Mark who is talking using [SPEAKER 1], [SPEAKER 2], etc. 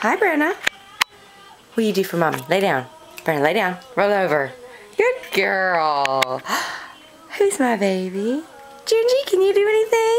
[SPEAKER 1] Hi, Brenna. What do you do for mommy? Lay down. Brenna, lay down. Roll over. Good girl. Who's my baby? Gingy, can you do anything?